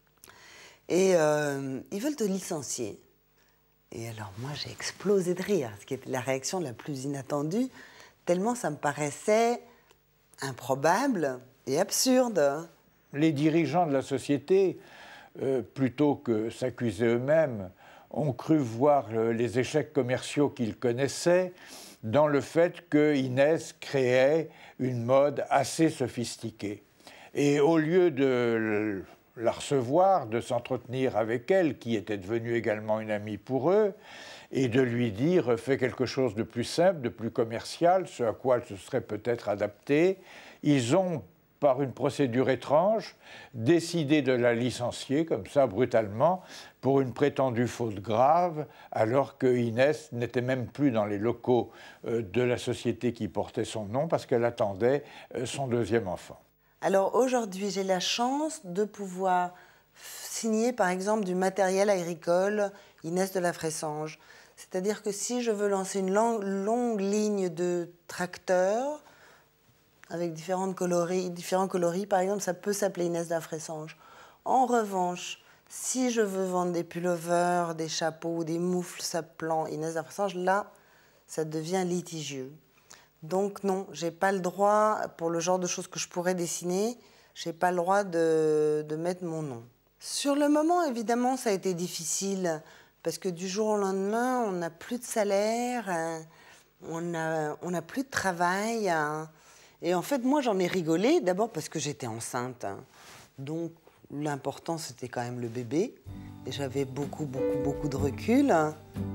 Et euh, ils veulent te licencier. Et alors moi, j'ai explosé de rire, ce qui était la réaction la plus inattendue, tellement ça me paraissait improbable et absurde. Les dirigeants de la société, euh, plutôt que s'accuser eux-mêmes, ont cru voir euh, les échecs commerciaux qu'ils connaissaient dans le fait que Inès créait une mode assez sophistiquée. Et au lieu de la recevoir, de s'entretenir avec elle, qui était devenue également une amie pour eux, et de lui dire « fais quelque chose de plus simple, de plus commercial », ce à quoi elle se serait peut-être adaptée, ils ont, par une procédure étrange, décidé de la licencier, comme ça, brutalement, pour une prétendue faute grave, alors que Inès n'était même plus dans les locaux euh, de la société qui portait son nom, parce qu'elle attendait euh, son deuxième enfant. Alors aujourd'hui, j'ai la chance de pouvoir signer, par exemple, du matériel agricole Inès de la Fressange. C'est-à-dire que si je veux lancer une longue, longue ligne de tracteurs, avec différentes coloris, différents coloris, par exemple, ça peut s'appeler Inès de la Fressange. En revanche, si je veux vendre des pullovers, des chapeaux, des moufles s'appelant Inès de la Fressange, là, ça devient litigieux. Donc non, j'ai pas le droit, pour le genre de choses que je pourrais dessiner, j'ai pas le droit de, de mettre mon nom. Sur le moment, évidemment, ça a été difficile, parce que du jour au lendemain, on n'a plus de salaire, hein, on n'a on n'a plus de travail. Hein. Et en fait, moi, j'en ai rigolé, d'abord parce que j'étais enceinte. Hein. Donc, l'important, c'était quand même le bébé. Et j'avais beaucoup, beaucoup, beaucoup de recul. Hein.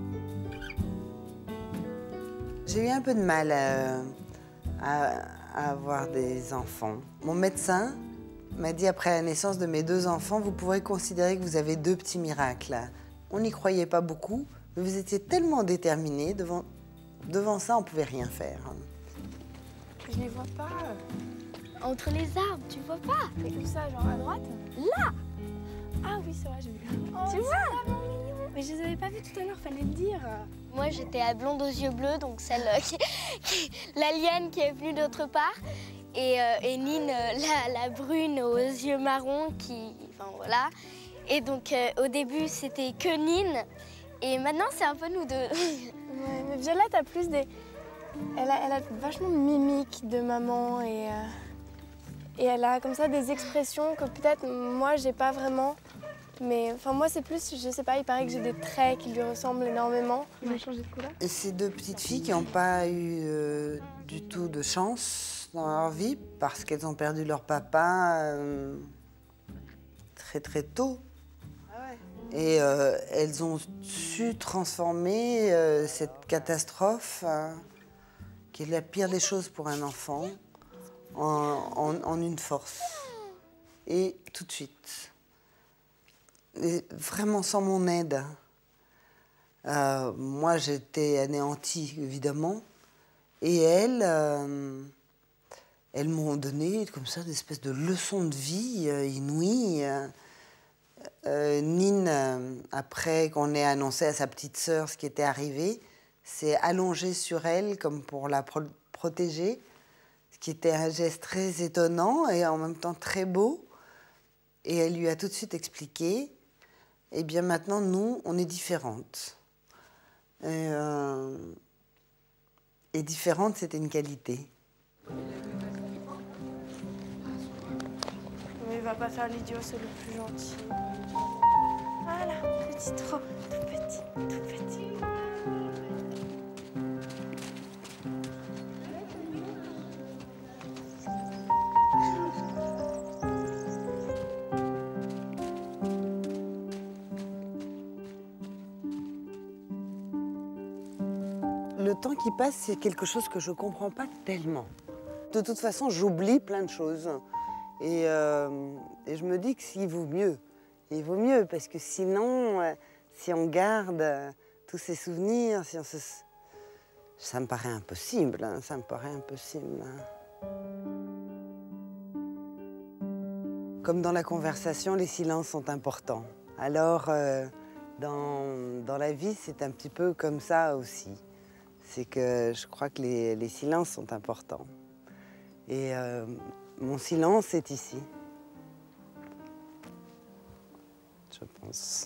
J'ai eu un peu de mal à, à, à avoir des enfants. Mon médecin m'a dit, après la naissance de mes deux enfants, vous pourrez considérer que vous avez deux petits miracles. On n'y croyait pas beaucoup, mais vous étiez tellement déterminés. Devant, devant ça, on ne pouvait rien faire. Je les vois pas. Entre les arbres, tu vois pas? Et où ça, genre à droite? Là! Ah oui, c'est vrai, j'ai vu. Oh, tu vois? Mais je les avais pas vus tout à l'heure, fallait le dire. Moi, j'étais à blonde aux yeux bleus, donc celle qui, qui la liane qui est venue d'autre part. Et, euh, et Nine, la, la brune aux yeux marrons, qui... Enfin, voilà. Et donc, euh, au début, c'était que Nine. Et maintenant, c'est un peu nous deux. Ouais, mais Violette a plus des... Elle a, elle a vachement de mimiques de maman et, euh, et elle a comme ça des expressions que peut-être moi j'ai pas vraiment. Mais enfin moi c'est plus, je sais pas, il paraît que j'ai des traits qui lui ressemblent énormément. Ils ont changé de couleur. Et ces deux petites filles qui n'ont pas eu euh, du tout de chance dans leur vie parce qu'elles ont perdu leur papa euh, très très tôt. Ah ouais. Et euh, elles ont su transformer euh, cette catastrophe, euh, qui est la pire des choses pour un enfant, en, en, en une force. Et tout de suite. Et vraiment sans mon aide. Euh, moi, j'étais anéantie, évidemment. Et elles, euh, elles m'ont donné comme ça des espèces de leçons de vie euh, inouïes. Euh, Nine, euh, après qu'on ait annoncé à sa petite sœur ce qui était arrivé, s'est allongée sur elle comme pour la pro protéger, ce qui était un geste très étonnant et en même temps très beau. Et elle lui a tout de suite expliqué, eh bien maintenant, nous, on est différentes. Et, euh, et différente, c'était une qualité. Mais il va pas faire l'idiot, c'est le plus gentil. Voilà, petit trop, tout petit, tout petit. Le temps qui passe, c'est quelque chose que je ne comprends pas tellement. De toute façon, j'oublie plein de choses. Et, euh, et je me dis que s'il vaut mieux. Il vaut mieux, parce que sinon, euh, si on garde euh, tous ces souvenirs, si on se... ça me paraît impossible, hein, ça me paraît impossible. Hein. Comme dans la conversation, les silences sont importants. Alors, euh, dans, dans la vie, c'est un petit peu comme ça aussi. C'est que je crois que les, les silences sont importants. Et euh, mon silence est ici. Je pense.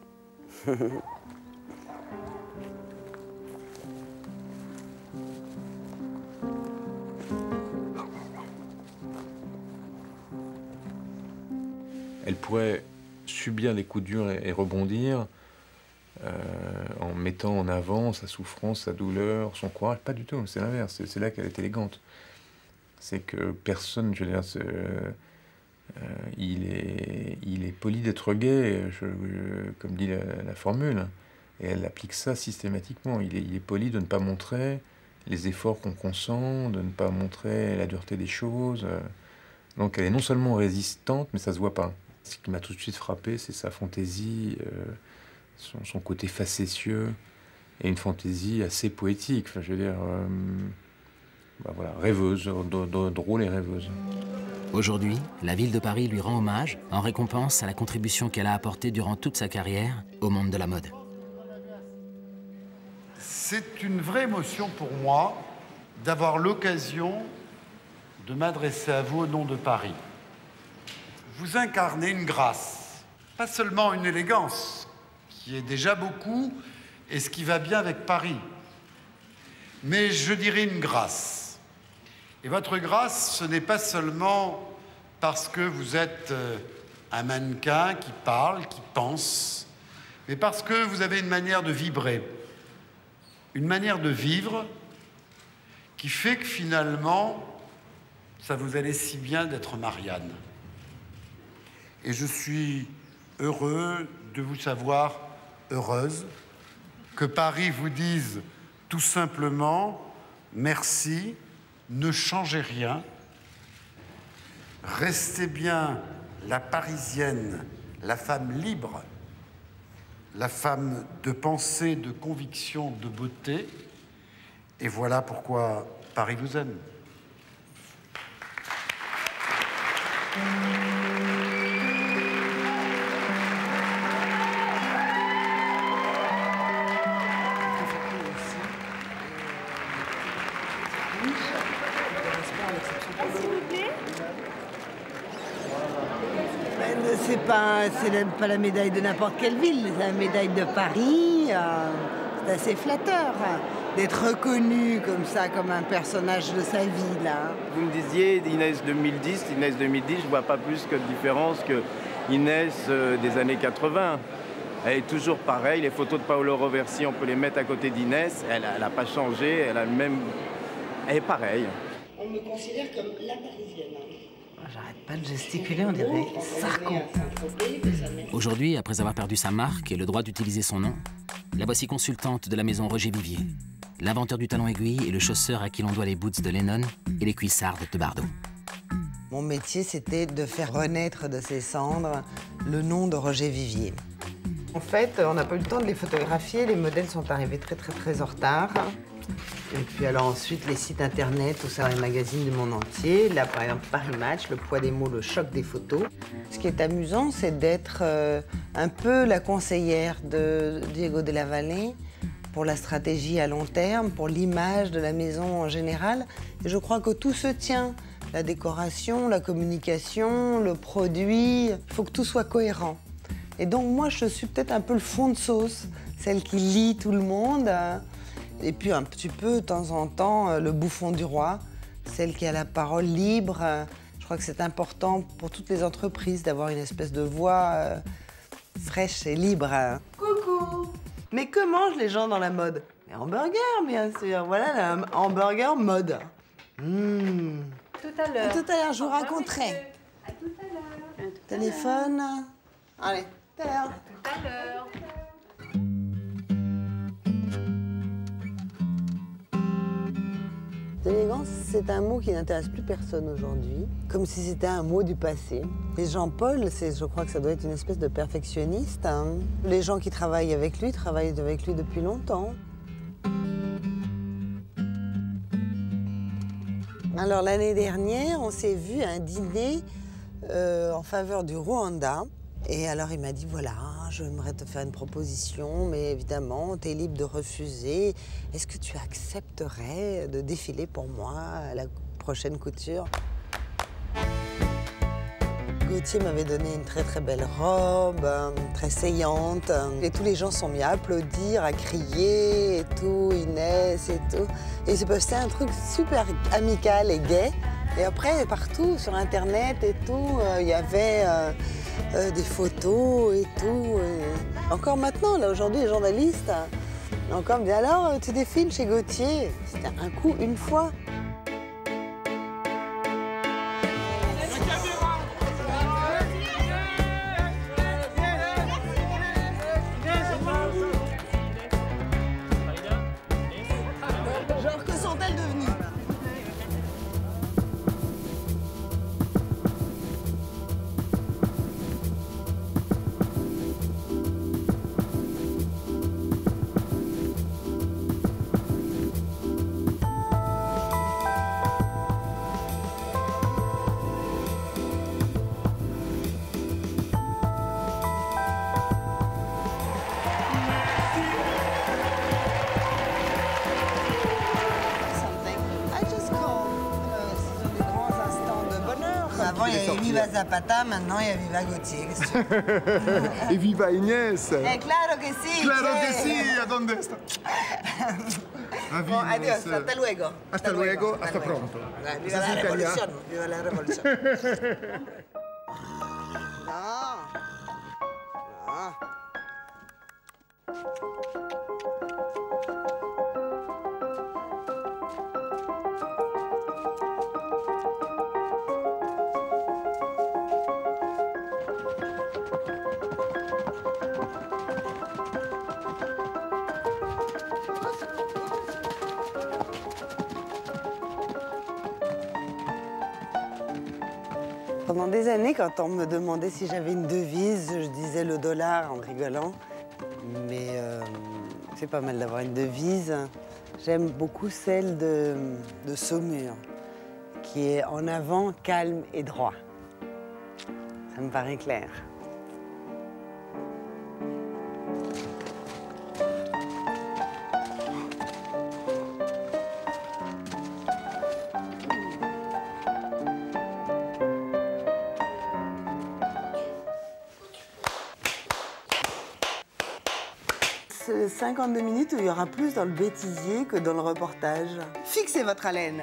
Elle pourrait subir les coups durs et, et rebondir euh, en mettant en avant sa souffrance, sa douleur, son courage. Pas du tout, c'est l'inverse. C'est là qu'elle est élégante. C'est que personne, je veux dire, euh, il, est, il est poli d'être gai, je, je, comme dit la, la formule, et elle applique ça systématiquement. Il est, il est poli de ne pas montrer les efforts qu'on consent, de ne pas montrer la dureté des choses. Donc elle est non seulement résistante, mais ça se voit pas. Ce qui m'a tout de suite frappé, c'est sa fantaisie, euh, son, son côté facétieux, et une fantaisie assez poétique. Enfin, je veux dire, euh, bah voilà, rêveuse, drôle et rêveuse. Aujourd'hui, la ville de Paris lui rend hommage en récompense à la contribution qu'elle a apportée durant toute sa carrière au monde de la mode. C'est une vraie émotion pour moi d'avoir l'occasion de m'adresser à vous au nom de Paris. Vous incarnez une grâce, pas seulement une élégance, qui est déjà beaucoup, et ce qui va bien avec Paris, mais je dirais une grâce. Et votre grâce, ce n'est pas seulement parce que vous êtes un mannequin qui parle, qui pense, mais parce que vous avez une manière de vibrer, une manière de vivre qui fait que finalement, ça vous allait si bien d'être Marianne. Et je suis heureux de vous savoir heureuse, que Paris vous dise tout simplement merci, ne changez rien, restez bien la Parisienne, la femme libre, la femme de pensée, de conviction, de beauté, et voilà pourquoi Paris vous aime. C'est pas, c'est pas la médaille de n'importe quelle ville, c'est la médaille de Paris. Euh, c'est assez flatteur d'être reconnu comme ça, comme un personnage de sa vie, là. Vous me disiez Inès deux mille dix, Inès deux mille dix, je vois pas plus que de différence que Inès euh, des années quatre-vingts. Elle est toujours pareille, les photos de Paolo Roversi, on peut les mettre à côté d'Inès, elle n'a pas changé, elle a le même... Elle est pareille. On me considère comme la Parisienne. j'arrête pas de gesticuler, on dirait Sarko. Aujourd'hui, après avoir perdu sa marque et le droit d'utiliser son nom, la voici consultante de la maison Roger Vivier, l'inventeur du talon aiguille et le chausseur à qui l'on doit les boots de Lennon et les cuissardes de Bardot. Mon métier, c'était de faire renaître de ses cendres le nom de Roger Vivier. En fait, on n'a pas eu le temps de les photographier, les modèles sont arrivés très très très en retard. Et puis alors ensuite, les sites internet, tout ça, les magazines du monde entier. Là, par exemple, Paris Match, Le Poids des mots, Le Choc des photos. Ce qui est amusant, c'est d'être euh, un peu la conseillère de Diego de la Vallée pour la stratégie à long terme, pour l'image de la maison en général. Et je crois que tout se tient. La décoration, la communication, le produit, il faut que tout soit cohérent. Et donc moi, je suis peut-être un peu le fond de sauce, celle qui lie tout le monde. Et puis un petit peu, de temps en temps, le bouffon du roi, celle qui a la parole libre. Je crois que c'est important pour toutes les entreprises d'avoir une espèce de voix fraîche et libre. Coucou! Mais que mangent les gens dans la mode? Les hamburgers, bien sûr. Voilà, le hamburger mode. Mmh. Tout à l'heure. Tout à l'heure, je vous raconterai. À tout à l'heure. Téléphone. Allez, tout à l'heure. Tout à l'heure. L'élégance, c'est un mot qui n'intéresse plus personne aujourd'hui, comme si c'était un mot du passé. Et Jean-Paul, je crois que ça doit être une espèce de perfectionniste. Hein. Les gens qui travaillent avec lui travaillent avec lui depuis longtemps. Alors l'année dernière, on s'est vu à un dîner euh, en faveur du Rwanda. Et alors il m'a dit, voilà, j'aimerais te faire une proposition, mais évidemment, tu es libre de refuser. Est-ce que tu accepterais de défiler pour moi à la prochaine couture? Gauthier m'avait donné une très très belle robe, très saillante. Et tous les gens sont mis à applaudir, à crier et tout, Inès et tout. Et il s'est passé un truc super amical et gai. Et après, partout, sur Internet et tout, il euh, y avait euh, euh, des photos et tout. Et... Encore maintenant, là, aujourd'hui, les journalistes, encore me disent, alors, tu défiles chez Gauthier? C'était un coup, une fois. Genre, que sont-elles devenues? Avant, il y avait Viva Zapata, maintenant, il y a Viva Gauthier. Qu'est-ce que tu veux? Et Viva Inès. Eh, claro que sí. Claro che. que sí. ¿A dónde está? Bon, adiós, hasta luego. Hasta luego, hasta pronto. Viva la revolución, viva la revolución. No. No. Pendant des années, quand on me demandait si j'avais une devise, je disais le dollar en rigolant. Mais euh, c'est pas mal d'avoir une devise. J'aime beaucoup celle de, de Saumur, qui est en avant, calme et droit. Ça me paraît clair. C'est cinquante-deux minutes où il y aura plus dans le bêtisier que dans le reportage. Fixez votre haleine.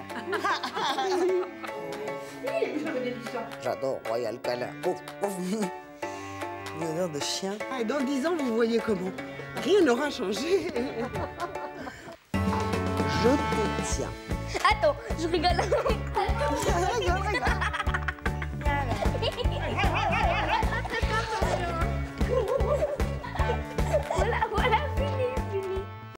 J'adore Royal Canin. Oh, oh. Une odeur de chien. Et dans dix ans, vous voyez comment? Rien n'aura changé. Je te tiens. Attends, je rigole. Je rigole, rigole.